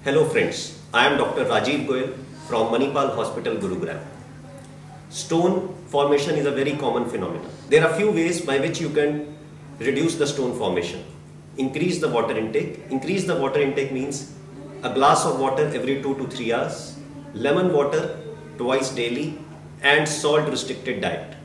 Hello friends, I am Dr. Rajiv Goyal from Manipal Hospital, Gurugram. Stone formation is a very common phenomenon. There are few ways by which you can reduce the stone formation. Increase the water intake. Increase the water intake means a glass of water every 2 to 3 hours, lemon water twice daily, and salt restricted diet.